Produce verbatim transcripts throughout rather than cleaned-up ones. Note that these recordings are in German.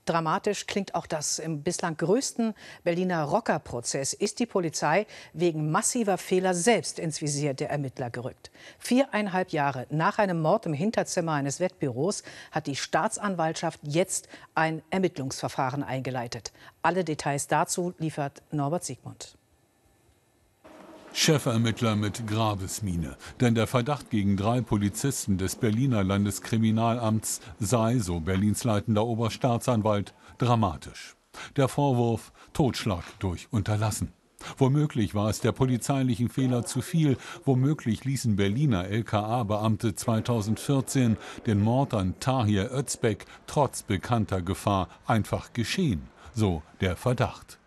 Dramatisch klingt auch das. Im bislang größten Berliner Rockerprozess ist die Polizei wegen massiver Fehler selbst ins Visier der Ermittler gerückt. Viereinhalb Jahre nach einem Mord im Hinterzimmer eines Wettbüros hat die Staatsanwaltschaft jetzt ein Ermittlungsverfahren eingeleitet. Alle Details dazu liefert Norbert Siegmund. Chefermittler mit Grabesmiene. Denn der Verdacht gegen drei Polizisten des Berliner Landeskriminalamts sei, so Berlins leitender Oberstaatsanwalt, dramatisch. Der Vorwurf: Totschlag durch Unterlassen. Womöglich war es der polizeilichen Fehler zu viel. Womöglich ließen Berliner L K A-Beamte zweitausendvierzehn den Mord an Tahir Özbek trotz bekannter Gefahr einfach geschehen. So der Verdacht.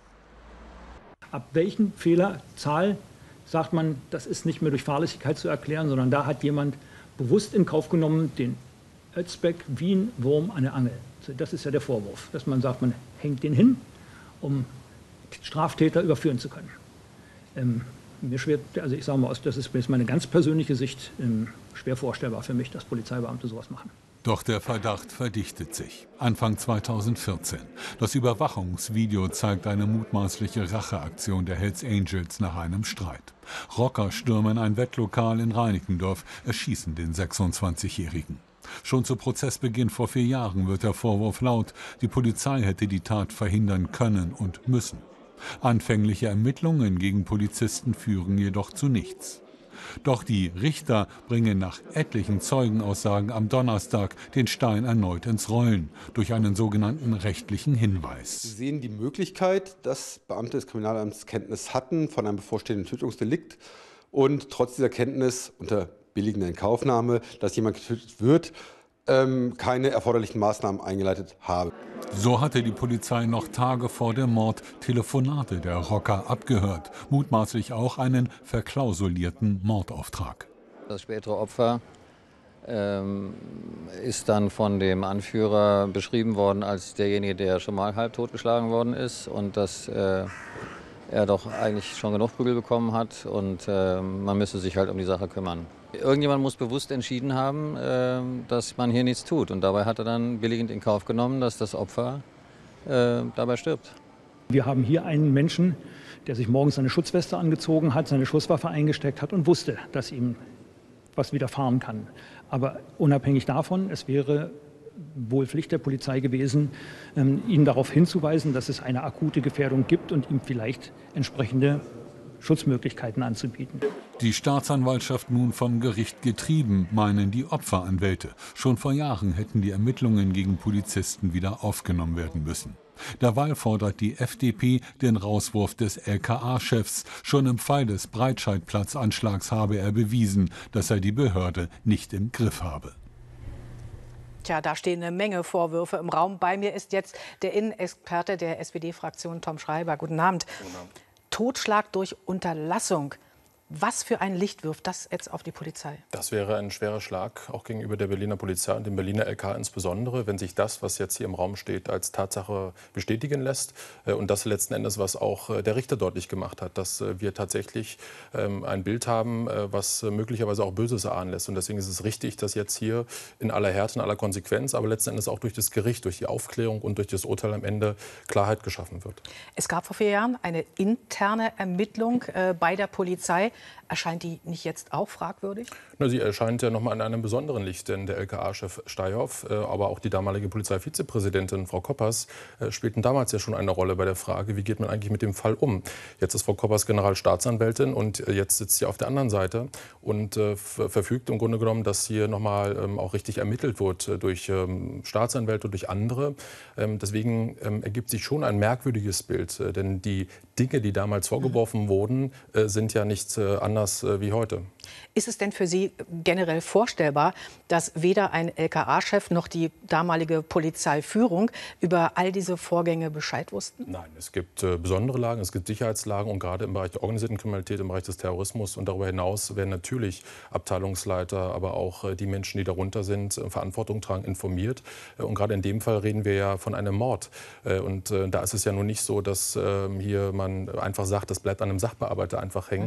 Ab welchen Fehlerzahl sagt man, das ist nicht mehr durch Fahrlässigkeit zu erklären, sondern da hat jemand bewusst in Kauf genommen, den Özbek wie ein Wurm an der Angel. Das ist ja der Vorwurf, dass man sagt, man hängt den hin, um Straftäter überführen zu können. Ähm, mir schwer, also ich sage mal, das ist jetzt meine ganz persönliche Sicht, ähm, schwer vorstellbar für mich, dass Polizeibeamte sowas machen. Doch der Verdacht verdichtet sich. Anfang zweitausendvierzehn. Das Überwachungsvideo zeigt eine mutmaßliche Racheaktion der Hells Angels nach einem Streit. Rocker stürmen ein Wettlokal in Reinickendorf, erschießen den sechsundzwanzigjährigen. Schon zu Prozessbeginn vor vier Jahren wird der Vorwurf laut, die Polizei hätte die Tat verhindern können und müssen. Anfängliche Ermittlungen gegen Polizisten führen jedoch zu nichts. Doch die Richter bringen nach etlichen Zeugenaussagen am Donnerstag den Stein erneut ins Rollen durch einen sogenannten rechtlichen Hinweis. Sie sehen die Möglichkeit, dass Beamte des Kriminalamts Kenntnis hatten von einem bevorstehenden Tötungsdelikt und trotz dieser Kenntnis unter billigender Inkaufnahme, dass jemand getötet wird, ähm, keine erforderlichen Maßnahmen eingeleitet haben. So hatte die Polizei noch Tage vor dem Mord Telefonate der Rocker abgehört, mutmaßlich auch einen verklausulierten Mordauftrag. Das spätere Opfer ähm, ist dann von dem Anführer beschrieben worden als derjenige, der schon mal halb totgeschlagen worden ist und dass äh, er doch eigentlich schon genug Prügel bekommen hat und äh, man müsse sich halt um die Sache kümmern. Irgendjemand muss bewusst entschieden haben, äh, dass man hier nichts tut. Und dabei hat er dann billigend in Kauf genommen, dass das Opfer äh, dabei stirbt. Wir haben hier einen Menschen, der sich morgens seine Schutzweste angezogen hat, seine Schusswaffe eingesteckt hat und wusste, dass ihm was widerfahren kann. Aber unabhängig davon, es wäre wohl Pflicht der Polizei gewesen, ähm, ihn darauf hinzuweisen, dass es eine akute Gefährdung gibt und ihm vielleicht entsprechende Schutzmöglichkeiten anzubieten. Die Staatsanwaltschaft nun vom Gericht getrieben, meinen die Opferanwälte. Schon vor Jahren hätten die Ermittlungen gegen Polizisten wieder aufgenommen werden müssen. Derweil fordert die F D P den Rauswurf des L K A-Chefs. Schon im Fall des Breitscheidplatzanschlags habe er bewiesen, dass er die Behörde nicht im Griff habe. Tja, da stehen eine Menge Vorwürfe im Raum. Bei mir ist jetzt der Innenexperte der S P D-Fraktion, Tom Schreiber. Guten Abend. Guten Abend. Totschlag durch Unterlassung. Was für ein Licht wirft das jetzt auf die Polizei? Das wäre ein schwerer Schlag, auch gegenüber der Berliner Polizei und dem Berliner L K insbesondere, wenn sich das, was jetzt hier im Raum steht, als Tatsache bestätigen lässt. Und das letzten Endes, was auch der Richter deutlich gemacht hat, dass wir tatsächlich ein Bild haben, was möglicherweise auch Böses erahnen lässt. Und deswegen ist es richtig, dass jetzt hier in aller Härte, in aller Konsequenz, aber letzten Endes auch durch das Gericht, durch die Aufklärung und durch das Urteil am Ende Klarheit geschaffen wird. Es gab vor vier Jahren eine interne Ermittlung äh, bei der Polizei. Erscheint die nicht jetzt auch fragwürdig? Na, sie erscheint ja noch mal in einem besonderen Licht, denn der L K A-Chef Steyhoff, äh, aber auch die damalige Polizeivizepräsidentin Frau Koppers äh, spielten damals ja schon eine Rolle bei der Frage, wie geht man eigentlich mit dem Fall um. Jetzt ist Frau Koppers Generalstaatsanwältin und äh, jetzt sitzt sie auf der anderen Seite und äh, verfügt im Grunde genommen, dass hier noch mal ähm, auch richtig ermittelt wird äh, durch ähm, Staatsanwälte und durch andere. Ähm, deswegen ähm, ergibt sich schon ein merkwürdiges Bild, äh, denn die Dinge, die damals vorgeworfen wurden, äh, sind ja nicht äh, anders äh, wie heute. Ist es denn für Sie generell vorstellbar, dass weder ein L K A-Chef noch die damalige Polizeiführung über all diese Vorgänge Bescheid wussten? Nein, es gibt äh, besondere Lagen, es gibt Sicherheitslagen und gerade im Bereich der organisierten Kriminalität, im Bereich des Terrorismus und darüber hinaus werden natürlich Abteilungsleiter, aber auch äh, die Menschen, die darunter sind, äh, Verantwortung tragen, informiert. Äh, und gerade in dem Fall reden wir ja von einem Mord. Äh, und äh, da ist es ja nun nicht so, dass äh, hier man einfach sagt, das bleibt an einem Sachbearbeiter einfach hängen, mhm. sondern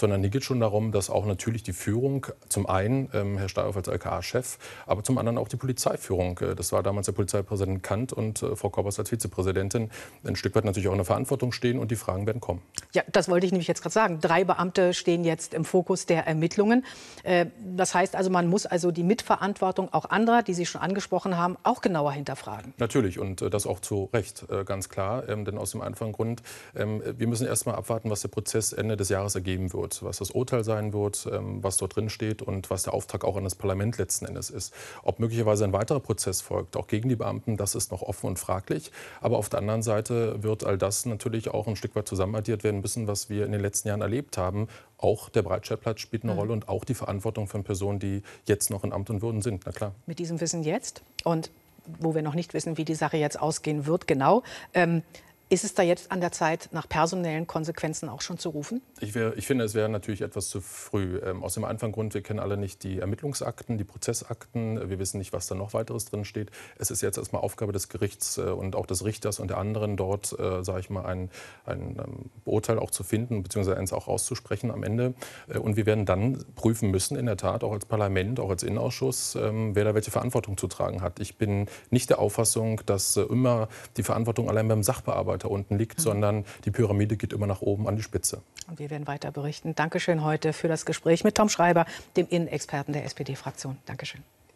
sondern hier geht es schon darum, dass auch natürlich die Führung, zum einen ähm, Herr Steyerhoff als L K A-Chef, aber zum anderen auch die Polizeiführung, äh, das war damals der Polizeipräsident Kant und äh, Frau Koppers als Vizepräsidentin, ein Stück weit natürlich auch in der Verantwortung stehen und die Fragen werden kommen. Ja, das wollte ich nämlich jetzt gerade sagen. Drei Beamte stehen jetzt im Fokus der Ermittlungen. Äh, das heißt also, man muss also die Mitverantwortung auch anderer, die Sie schon angesprochen haben, auch genauer hinterfragen. Natürlich und äh, das auch zu Recht, äh, ganz klar. Ähm, denn aus dem einfachen Grund, ähm, wir müssen erst mal abwarten, was der Prozess Ende des Jahres ergeben wird, was das Urteil sein wird, ähm, was dort drin steht und was der Auftrag auch an das Parlament letzten Endes ist. Ob möglicherweise ein weiterer Prozess folgt, auch gegen die Beamten, das ist noch offen und fraglich. Aber auf der anderen Seite wird all das natürlich auch ein Stück weit zusammenaddiert werden müssen, was wir in den letzten Jahren erlebt haben. Auch der Breitscheidplatz spielt eine mhm. Rolle und auch die Verantwortung von Personen, die jetzt noch in Amt und Würden sind. Na klar. Mit diesem Wissen jetzt und wo wir noch nicht wissen, wie die Sache jetzt ausgehen wird, genau. Ähm, ist es da jetzt an der Zeit, nach personellen Konsequenzen auch schon zu rufen? Ich, wär, ich finde, es wäre natürlich etwas zu früh. Ähm, aus dem einfachen Grund, wir kennen alle nicht die Ermittlungsakten, die Prozessakten. Wir wissen nicht, was da noch weiteres drin steht. Es ist jetzt erstmal Aufgabe des Gerichts äh, und auch des Richters und der anderen dort, äh, sage ich mal, ein, ein ähm, Urteil auch zu finden, beziehungsweise eins auch auszusprechen am Ende. Äh, und wir werden dann prüfen müssen, in der Tat, auch als Parlament, auch als Innenausschuss, ähm, wer da welche Verantwortung zu tragen hat. Ich bin nicht der Auffassung, dass äh, immer die Verantwortung allein beim Sachbearbeiter unten liegt, mhm. sondern die Pyramide geht immer nach oben an die Spitze. Und wir werden weiter berichten. Dankeschön heute für das Gespräch mit Tom Schreiber, dem Innenexperten der S P D-Fraktion. Dankeschön.